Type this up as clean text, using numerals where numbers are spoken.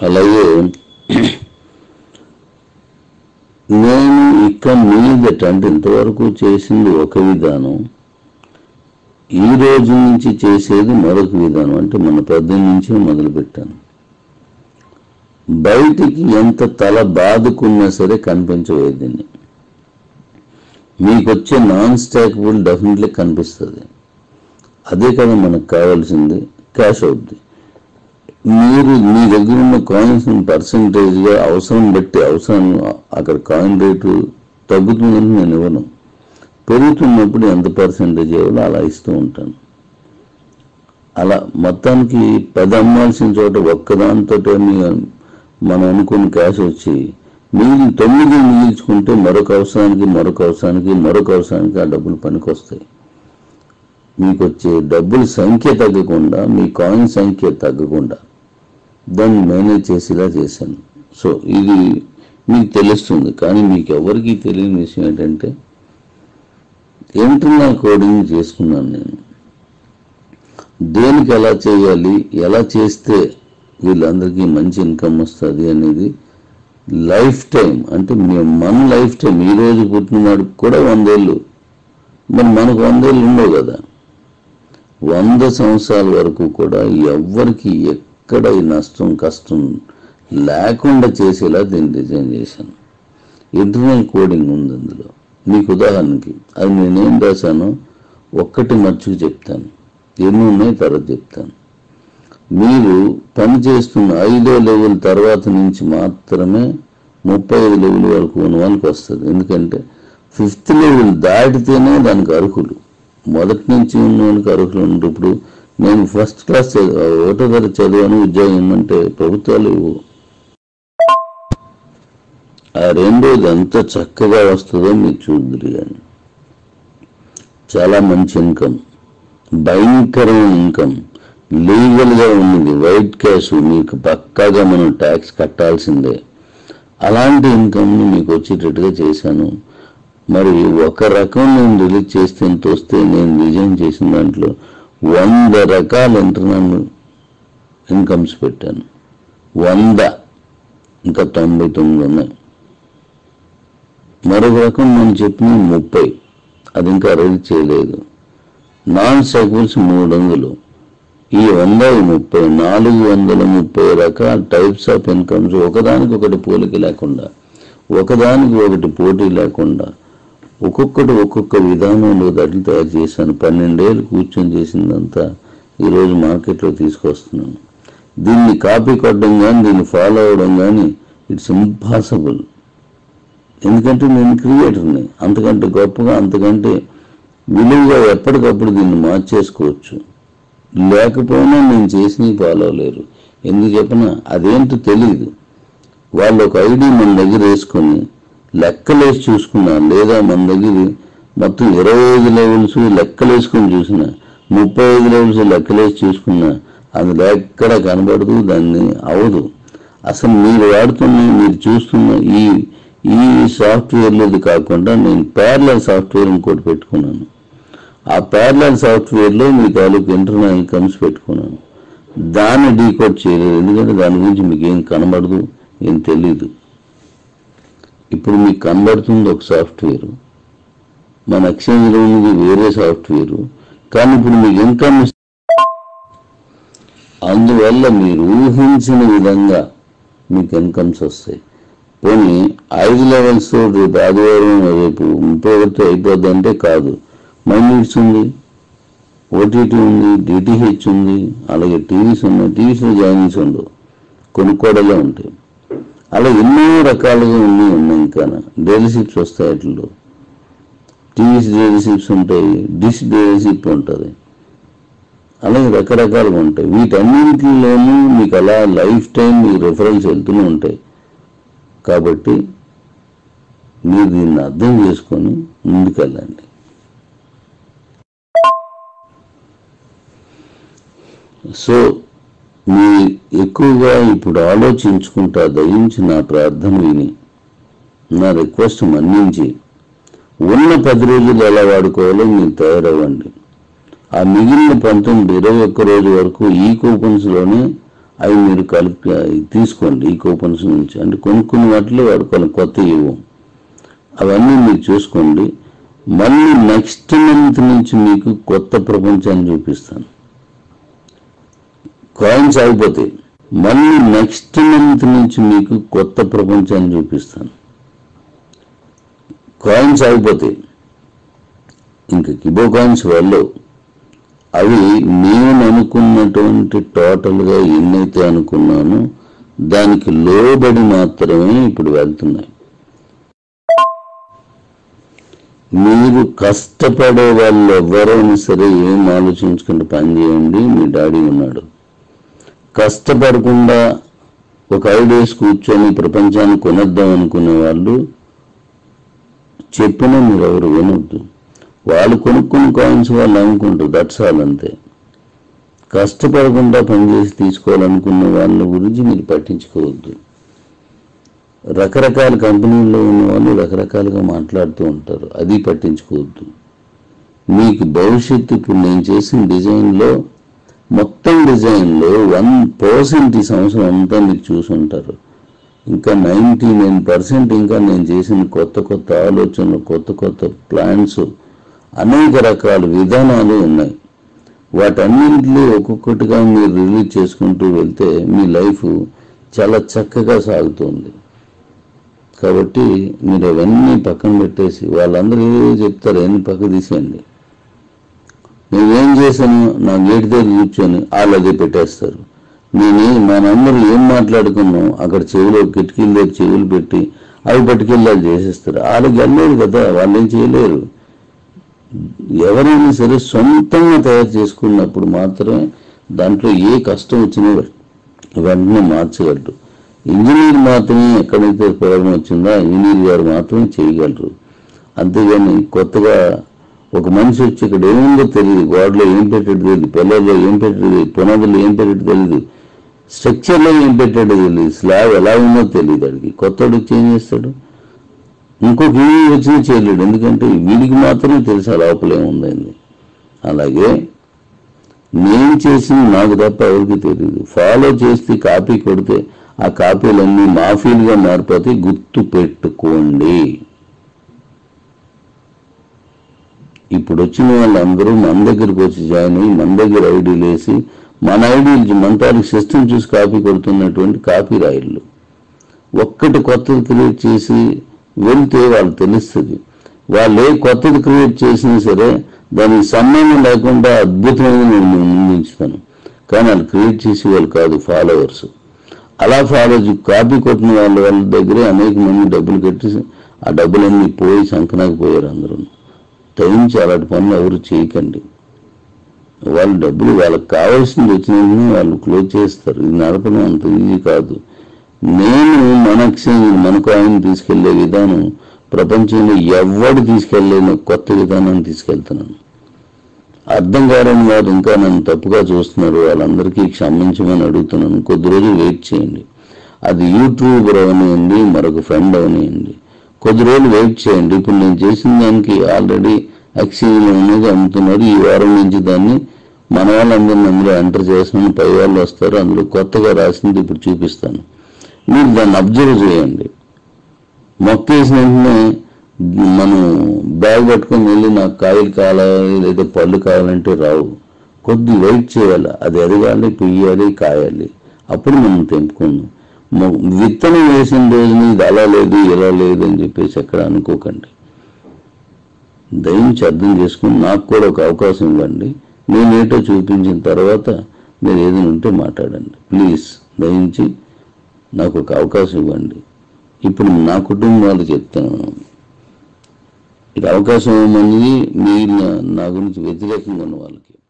అలాగే నేను ఇక మీదట అంటే ఇంతవరకు చేసింది ఒక విధానం, ఈ రోజు నుంచి చేసేది మరొక విధానం. అంటే మన 18 నుంచి మొదలు పెట్టాను. బయటికి ఎంత తల బాదుకున్నా సరే కనిపించలేదు. దీన్ని మీకు వచ్చే నాన్ స్టాకబుల్ డెఫినెట్లీ కనిపిస్తుంది. అదే కదా మనకు కావాల్సింది, క్యాష్ అవుద్ది. మీరు మీ దగ్గర ఉన్న కాయిన్స్ పర్సంటేజ్గా అవసరం బట్టి అవసరం అక్కడ కాయిన్ రేటు తగ్గుతుందని నేను ఇవ్వను. పెరుగుతున్నప్పుడు ఎంత పర్సంటేజ్ ఇవ్వాలో అలా ఇస్తూ ఉంటాను. అలా మొత్తానికి 10 అమ్మాల్సిన చోట ఒక్కదానితో మనం అనుకున్న క్యాష్ వచ్చి మిగిలిన 9 మిగిల్చుకుంటే మరొక అవసరానికి ఆ డబ్బులు పనికి వస్తాయి. మీకు వచ్చే డబ్బుల సంఖ్య తగ్గకుండా, మీ కాయిన్ సంఖ్య తగ్గకుండా దాన్ని మేనేజ్ చేసేలా చేశాను. సో ఇది మీకు తెలుస్తుంది. కానీ మీకు ఎవరికి తెలియని విషయం ఏంటంటే ఇంటర్నల్ కోడింగ్ చేసుకున్నాను నేను. దేనికి ఎలా చేయాలి, ఎలా చేస్తే వీళ్ళందరికీ మంచి ఇన్కమ్ వస్తుంది అనేది లైఫ్ టైం. అంటే మన లైఫ్ టైం, ఈ రోజు పుట్టినవాడికి కూడా 100 ఏళ్ళు, మరి మనకు 100 ఏళ్ళు ఉండవు కదా. 100 సంవత్సరాల వరకు కూడా ఎవ్వరికి ఎక్కడ ఈ నష్టం కష్టం లేకుండా చేసేలా దీన్ని డిజైన్ చేశాను. ఇంటర్నల్ కోడింగ్ ఉంది అందులో. మీకు ఉదాహరణకి అది నేనేం రాశానో ఒక్కటి మర్చికి చెప్తాను, ఎన్ని ఉన్నాయి తర్వాత చెప్తాను. మీరు పని చేస్తున్న 5వ లెవెల్ తర్వాత నుంచి మాత్రమే 35 లెవెల్ వరకు ఉన్న వాళ్ళకి వస్తుంది. ఎందుకంటే 5th లెవెల్ దాటితేనే దానికి అర్హులు. మొదటి నుంచి ఉన్నవానికి అర్హులు ఉండరు. ఇప్పుడు నేను ఫస్ట్ క్లాస్ 1వ తరగతి చదివాను, ఉద్యోగం ఉందంటే ప్రభుత్వాలు ఇవ్వు. ఆ రెండోది ఎంత చక్కగా వస్తుందో మీరు చూద్దరు. కానీ చాలా మంచి ఇన్కమ్, భయంకరమైన ఇన్కమ్, లీగల్గా ఉన్నది, వైట్ క్యాష్, మీకు పక్కాగా మనం ట్యాక్స్ కట్టాల్సిందే. అలాంటి ఇన్కమ్ని మీకు వచ్చేటట్టుగా చేశాను. మరి ఒక రకం నేను రిలీజ్ చేస్తే ఎంత వస్తే, నేను డిజైన్ చేసిన దాంట్లో 100 రకాల ఇంటర్నల్ ఇన్కమ్స్ పెట్టాను. 100, ఇంకా 99 ఉన్నాయి. మరొక రకం మనం చెప్పిన 30, అది ఇంకా రిలీజ్ చేయలేదు. నాన్ స్టాకబుల్స్ 300, ఈ 130, 430 రకాల టైప్స్ ఆఫ్ ఇన్కమ్స్, ఒకదానికి ఒకటి పోలిక లేకుండా, ఒకదానికి ఒకటి పోటీ లేకుండా ఒక్కొక్కటి ఒక్కొక్క విధానంలో దాన్ని తయారు చేశాను. 12 ఏళ్ళు కూర్చొని చేసిందంతా ఈరోజు మార్కెట్లో తీసుకొస్తున్నాను. దీన్ని కాపీ కొట్టడం కానీ, దీన్ని ఫాలో అవడం కానీ ఇట్స్ ఇంపాసిబుల్. ఎందుకంటే నేను క్రియేటర్ని. అంతకంటే గొప్పగా, అంతకంటే విలువగా ఎప్పటికప్పుడు దీన్ని మార్చేసుకోవచ్చు. లేకపోయినా నేను చేసినవి ఫాలో అవ్వలేరు. ఎందుకు చెప్పినా అదేంటో తెలియదు. వాళ్ళు ఒక ఐడి మన దగ్గర వేసుకొని లెక్కలేసి చూసుకున్నా, లేదా మన దగ్గర మొత్తం 25 లెవెల్స్ లెక్కలేసుకొని చూసినా, 35 లెవెల్స్ లెక్కలేసి చూసుకున్నా, అందులో ఎక్కడ కనబడదు, దాన్ని అవదు. అసలు మీరు వాడుతున్న, మీరు చూస్తున్న ఈ సాఫ్ట్వేర్లోది కాకుండా నేను ప్యారలల్ సాఫ్ట్వేర్ ఇంకోటి పెట్టుకున్నాను. ఆ ప్యారలల్ సాఫ్ట్వేర్లో మీ తాలూకు ఇంటర్నల్ ఇన్కమ్స్ పెట్టుకున్నాను. దాన్ని డీకోడ్ చేయలేదు, ఎందుకంటే దాని గురించి మీకు ఏం కనబడదు, ఏం తెలీదు. ఇప్పుడు మీకు కనబడుతుంది ఒక సాఫ్ట్వేరు, మన ఎక్స్చేంజ్లో ఉన్నది వేరే సాఫ్ట్వేరు, కానీ ఇప్పుడు మీకు ఇన్కమ్, అందువల్ల మీరు ఊహించిన విధంగా మీకు ఇన్కమ్స్ వస్తాయి. పోనీ 5 లెవెల్స్ రేపు ఆదివారం, రేపు 31తో అయిపోద్ది అంటే కాదు. మైన్యూట్స్ ఉంది, ఓటీటీ ఉంది, డిటిహెచ్ ఉంది, అలాగే టీవీస్ ఉన్నాయి. టీవీస్లో జాయినింగ్స్ ఉండవు, కొనుక్కోవడాలే ఉంటాయి. అలా ఎన్నో రకాలుగా ఉన్నాయి. ఇంకా డీలర్షిప్స్ వస్తాయి, వాటిల్లో టీవీస్ డీలర్షిప్స్ ఉంటాయి, డిష్ డీలర్షిప్ ఉంటుంది, అలాగే రకరకాలుగా ఉంటాయి. వీటన్నింటిలోనూ మీకు అలా లైఫ్ టైం మీ రిఫరెన్స్ వెళ్తూనే ఉంటాయి. కాబట్టి మీరు దీన్ని అర్థం చేసుకొని ముందుకెళ్ళండి. సో మీరు ఎక్కువగా ఇప్పుడు ఆలోచించుకుంటా దయించి నా ప్రార్థన విని, నా రిక్వెస్ట్ మన్నించి, ఉన్న 10 రోజులు ఎలా వాడుకోవాలో మీరు తయారవ్వండి. ఆ మిగిలిన 19, 21 రోజు వరకు ఈ కూపన్స్లోనే అవి మీరు తీసుకోండి ఈ కూపన్స్ నుంచి. అంటే కొనుక్కున్న వాటిలో వాడుకోవాలి, కొత్త ఇవ్వం. అవన్నీ మీరు చూసుకోండి. మళ్ళీ నెక్స్ట్ మంత్ నుంచి మీకు కొత్త ప్రపంచాన్ని చూపిస్తాను. కాయిన్స్ అయిపోతాయి. మళ్ళీ నెక్స్ట్ మంత్ నుంచి మీకు కొత్త ప్రపంచాన్ని చూపిస్తాను. కాయిన్స్ అయిపోతాయి, ఇంకా కిబో కాయిన్స్ వెళ్ళవు. అవి నేను అనుకున్నటువంటి టోటల్గా ఎన్నైతే అనుకున్నానో దానికి లోబడి మాత్రమే ఇప్పుడు వెళ్తున్నాయి. మీరు కష్టపడే వాళ్ళు ఎవరైనా సరే ఏం ఆలోచించుకుంటూ పని చేయండి. మీ డాడీ ఉన్నాడు. కష్టపడకుండా ఒక 5 డేస్ కూర్చొని ప్రపంచాన్ని కొనేద్దాం అనుకునే వాళ్ళు చెప్పినా మీరు ఎవరు వినొద్దు. వాళ్ళు కొనుక్కుని కాయిన్స్ వాళ్ళు అమ్ముకుంటారు, దట్స్ ఆల్, అంతే. కష్టపడకుండా పనిచేసి తీసుకోవాలనుకున్న వాళ్ళ గురించి మీరు పట్టించుకోవద్దు. రకరకాల కంపెనీల్లో ఉన్న వాళ్ళు రకరకాలుగా మాట్లాడుతూ ఉంటారు, అది పట్టించుకోవద్దు. మీకు భవిష్యత్తు ఇప్పుడు నేను చేసిన డిజైన్లో, మొత్తం డిజైన్లో 1% ఈ సంవత్సరం అంతా మీరు చూసుంటారు. ఇంకా 99% ఇంకా నేను చేసిన కొత్త కొత్త ఆలోచనలు, కొత్త కొత్త ప్లాన్స్, అనేక రకాల విధానాలు ఉన్నాయి. వాటన్నింటిలో ఒక్కొక్కటిగా మీరు రిలీజ్ చేసుకుంటూ వెళ్తే మీ లైఫ్ చాలా చక్కగా సాగుతుంది. కాబట్టి మీరు అవన్నీ పక్కన పెట్టేసి, వాళ్ళందరూ ఏదో చెప్తారు అన్ని పక్క తీసేయండి. నేనేం చేశాను, నా గేట్ దగ్గర కూర్చొని వాళ్ళు అదే పెట్టేస్తారు. మనందరూ ఏం మాట్లాడుకున్నాం అక్కడ చెవిలో కిటికీల దగ్గర చెవులు పెట్టి అవి పట్టుకెళ్ళి చేసేస్తారు. వాళ్ళకి వెళ్ళలేదు కదా, వాళ్ళు ఏం చేయలేరు. ఎవరైనా సరే సొంతంగా తయారు చేసుకున్నప్పుడు మాత్రమే దాంట్లో ఏ కష్టం వచ్చినా వెంటనే మార్చగలరు. ఇంజనీర్ మాత్రమే ఎక్కడైతే ప్రాబ్లం వచ్చిందో ఇంజనీర్ గారు మాత్రమే చేయగలరు. అంతేగాని కొత్తగా ఒక మనిషి వచ్చి ఇక్కడ ఏముందో తెలియదు, గోడలో ఏం పెట్టాడు తెలియదు, పిల్లల్లో ఏం పెట్టాడు తెలియదు, పునాదుల్లో ఏం పెట్టాడు తెలియదు, స్ట్రక్చర్లో ఏం పెట్టాడో తెలియదు, స్లాబ్ ఎలా ఉందో తెలియదు. అడిగి కొత్తడు చేంజ్ చేస్తాడు, ఇంకొక వీడికి వచ్చినా చేయలేడు. ఎందుకంటే వీడికి మాత్రమే తెలుసు ఆ లోపల ఏముందని. అలాగే నేను చేసింది నాకు తప్ప ఎవరికి తెలియదు. ఫాలో చేస్తే కాపీ కొడితే ఆ కాపీలన్నీ మాఫీలుగా మారిపోతే గుర్తు పెట్టుకోండి. ఇప్పుడు వచ్చిన వాళ్ళందరూ మన దగ్గరకు వచ్చి జాయిన్ అయ్యి మన దగ్గర ఐడీలు వేసి మన ఐడీలు మన తారీఖు సిస్టమ్ చూసి కాపీ కొడుతున్నటువంటి కాపీ రాయిళ్ళు. ఒక్కటి కొత్తది క్రియేట్ చేసి వెళ్తే వాళ్ళు తెలుస్తుంది. వాళ్ళు ఏ కొత్తది క్రియేట్ చేసినా సరే దానికి సంబంధం లేకుండా అద్భుతమైన నేను ముందుంచుతాను. కానీ వాళ్ళు క్రియేట్ చేసి వాళ్ళు కాదు, ఫాలోవర్స్. అలా కాపీ కొట్టిన వాళ్ళ దగ్గరే అనేక మంది డబ్బులు కట్టి ఆ డబ్బులన్నీ పోయి సంకనాకి పోయారు అందరూ. దయించి అలాంటి పనులు ఎవరు చేయకండి. వాళ్ళ డబ్బులు వాళ్ళకి కావాల్సింది వచ్చిన వాళ్ళు క్లోజ్ చేస్తారు. ఇది నడపడం అంత ఈజీ కాదు. నేను మన ఎక్స్చేంజ్ మన కాయిన్ తీసుకెళ్లే విధానం ప్రపంచంలో ఎవడు తీసుకెళ్లేని కొత్త విధానాన్ని తీసుకెళ్తున్నాను. అర్థం కాని వారు ఇంకా నన్ను తప్పుగా చూస్తున్నారు, వాళ్ళందరికీ క్షమించమని అడుగుతున్నాను. కొద్ది రోజులు వెయిట్ చేయండి. అది యూట్యూబర్ అవనివ్వండి, మరొక ఫ్రెండ్ అవనివ్వండి, కొద్ది రోజులు వెయిట్ చేయండి. ఇప్పుడు నేను చేసిన దానికి ఆల్రెడీ ఎక్స్చేంజ్లో ఉన్నది అమ్ముతున్నారు. ఈ వారం నుంచి దాన్ని మన వాళ్ళందరినీ అందులో ఎంటర్ చేసిన పై వాళ్ళు వస్తారు. అందులో కొత్తగా రాసింది ఇప్పుడు చూపిస్తాను. మీరు దాన్ని అబ్జర్వ్ చేయండి. మొక్క వేసిన వెంటనే మనం బ్యాగ్ పట్టుకొని వెళ్ళి నాకు కాయలు కావాలి లేదా పళ్ళు కావాలంటే రావు. కొద్ది వెయిట్ చేయాలి. అది ఎదగాలి, పుయ్యాలి, కాయాలి, అప్పుడు మనం తెంపుకుందాం. విత్తనం వేసిన రోజుని ఇది అలా లేదు ఇలా లేదు అని చెప్పేసి ఎక్కడ అనుకోకండి. దయించి అర్థం చేసుకుని నాకు కూడా ఒక అవకాశం ఇవ్వండి. నేనేటో చూపించిన తర్వాత మీరు ఏదైనా ఉంటే మాట్లాడండి. ప్లీజ్ దయించి నాకు ఒక అవకాశం ఇవ్వండి. ఇప్పుడు నా కుటుంబం వాళ్ళు చెప్తాను, ఇది అవకాశం ఇవ్వమని మీరు నా గురించి వ్యతిరేకంగా ఉన్న వాళ్ళకి.